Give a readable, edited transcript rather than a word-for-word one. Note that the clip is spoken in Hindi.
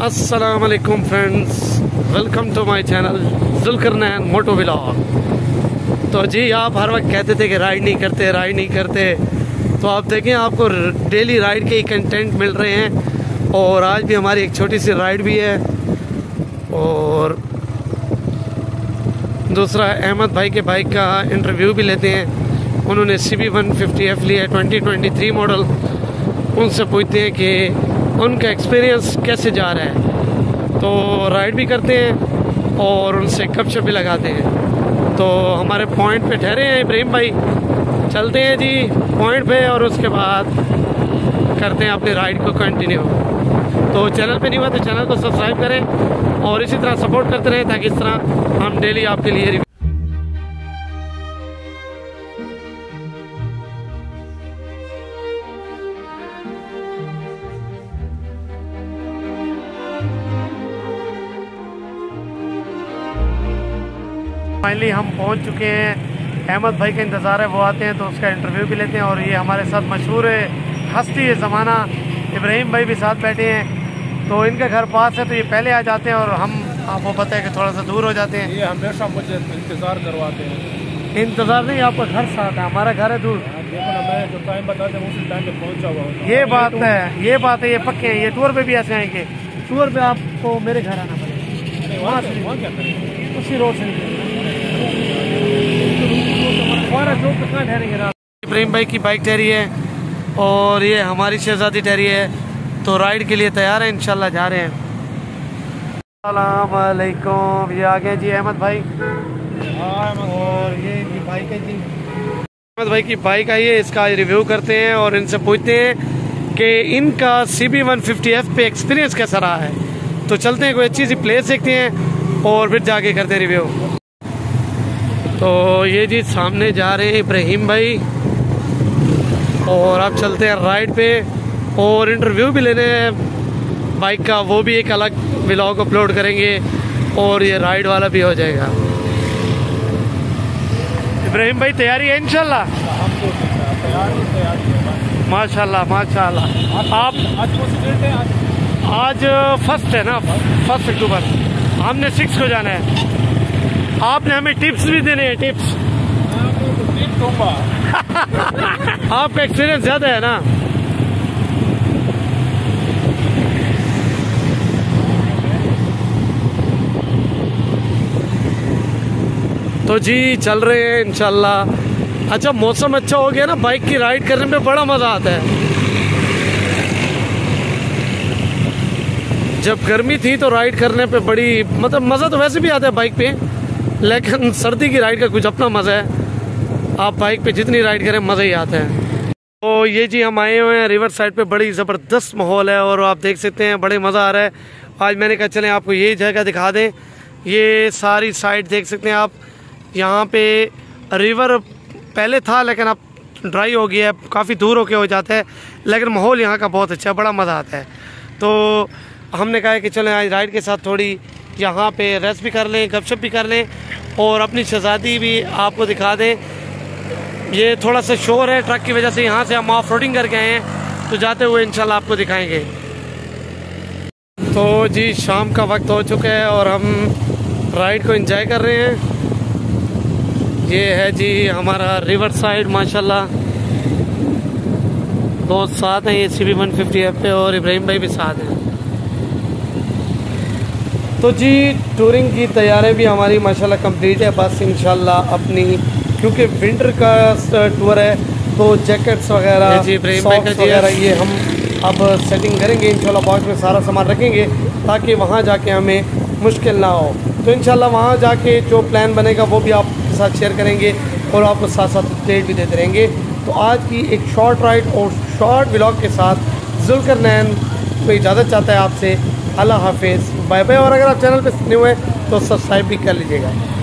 अस्सलाम वालेकुम friends, welcome to my channel Zulqarnain moto vlog. तो जी आप हर वक्त कहते थे कि राइड नहीं करते, तो आप देखें आपको डेली राइड के ही कंटेंट मिल रहे हैं। और आज भी हमारी एक छोटी सी राइड भी है। और दूसरा अहमद भाई के बाइक का इंटरव्यू भी लेते हैं। उन्होंने CB150F लिया 2023 मॉडल। उनसे पूछते हैं कि उनका एक्सपीरियंस कैसे जा रहा है। तो राइड भी करते हैं और उनसे गपशप भी लगाते हैं। तो हमारे पॉइंट पे ठहरे हैं इब्राहिम भाई, चलते हैं जी पॉइंट पे और उसके बाद करते हैं अपनी राइड को कंटिन्यू। तो चैनल पे नहीं हुआ तो चैनल को सब्सक्राइब करें और इसी तरह सपोर्ट करते रहें ताकि इस तरह हम डेली आपके लिए फाइनली हम पहुंच चुके हैं। अहमद भाई का इंतज़ार है, वो आते हैं तो उसका इंटरव्यू भी लेते हैं। और ये हमारे साथ मशहूर हस्ती है ज़माना इब्राहिम भाई भी साथ बैठे हैं। तो इनका घर पास है तो ये पहले आ जाते हैं और हम आपको पता है कि थोड़ा सा दूर हो जाते हैं। ये हमेशा मुझे इंतज़ार करवाते हैं। इंतज़ार नहीं, आपका घर साथ है, हमारा घर है दूर। देखो ना, मैं जो टाइम बताते हैं उसी टाइम पे पहुंचा हुआ हूं। ये बात है, ये पक्के हैं। ये टूर पे भी ऐसे आएंगे, टूर पे आपको मेरे घर आना पड़ेगा। वहाँ क्या करेंगे? उसी रोड से इब्राहिम भाई की बाइक ठहरी है और ये हमारी शहजादी ठहरी है। तो राइड के लिए तैयार है, इंशाल्लाह जा रहे हैं। अस्सलाम वालेकुम, ये आ गए जी अहमद भाई। और ये इनकी बाइक है जी, अहमद भाई की बाइक आई है। इसका रिव्यू करते हैं और इनसे पूछते हैं कि इनका CB150F पे एक्सपीरियंस कैसा रहा है। तो चलते हैं, कोई अच्छी सी प्लेस देखते हैं और फिर जाके करते हैं रिव्यू। तो ये जी सामने जा रहे हैं इब्राहिम भाई और अब चलते हैं राइड पे और इंटरव्यू भी लेने हैं बाइक का। वो भी एक अलग व्लॉग अपलोड करेंगे और ये राइड वाला भी हो जाएगा। इब्राहिम भाई तैयारी है इंशाल्लाह? माशाल्लाह माशाल्लाह। आप आज फर्स्ट है ना, 1 अक्टूबर। हमने 6 को जाना है। आपने हमें टिप्स भी देने हैं, टिप्स। आपका एक्सपीरियंस ज्यादा है ना। तो जी चल रहे हैं इंशाल्लाह। अच्छा मौसम अच्छा हो गया ना, बाइक की राइड करने में बड़ा मजा आता है। जब गर्मी थी तो राइड करने पे बड़ी मजा तो वैसे भी आता है बाइक पे, लेकिन सर्दी की राइड का कुछ अपना मजा है। आप बाइक पे जितनी राइड करें मजा ही आता है। तो ये जी हम आए हुए हैं रिवर साइड पे, बड़ी ज़बरदस्त माहौल है और आप देख सकते हैं बड़े मज़ा आ रहा है। आज मैंने कहा चलें आपको ये जगह दिखा दें। ये सारी साइड देख सकते हैं आप। यहाँ पे रिवर पहले था लेकिन अब ड्राई हो गया है, काफ़ी दूर होके हो जाता है, लेकिन माहौल यहाँ का बहुत अच्छा है, बड़ा मज़ा आता है। तो हमने कहा कि चलें आज राइड के साथ थोड़ी यहाँ पे रेस्ट भी कर लें, गपशप भी कर लें और अपनी शहजादी भी आपको दिखा दें। ये थोड़ा सा शोर है ट्रक की वजह से, यहाँ से हम ऑफ रोडिंग करके आए हैं तो जाते हुए इंशाल्लाह आपको दिखाएंगे। तो जी शाम का वक्त हो चुका है और हम राइड को एंजॉय कर रहे हैं। ये है जी हमारा रिवर साइड, माशाल्लाह दोस्त साथ हैं। ये CB150F पे और इब्राहिम भाई भी साथ हैं। तो जी टूरिंग की तैयारी भी हमारी माशाल्लाह कंप्लीट है। बस इंशाल्लाह अपनी, क्योंकि विंटर का टूर है तो जैकेट्स वगैरह, सॉक्स वगैरह ये हम अब सेटिंग करेंगे इंशाल्लाह। बॉक्स में सारा सामान रखेंगे ताकि वहाँ जाके हमें मुश्किल ना हो। तो इंशाल्लाह वहाँ जाके जो प्लान बनेगा वो भी आपके साथ शेयर करेंगे और आपको साथ साथ अपडेट भी देते रहेंगे। तो आज की एक शॉर्ट राइड और शॉर्ट व्लॉग के साथ जुल्करनैन को इजाज़त चाहता है आपसे। अल्लाह हाफिज़, बाय बाय। और अगर आप चैनल पर न्यू हैं तो सब्सक्राइब भी कर लीजिएगा।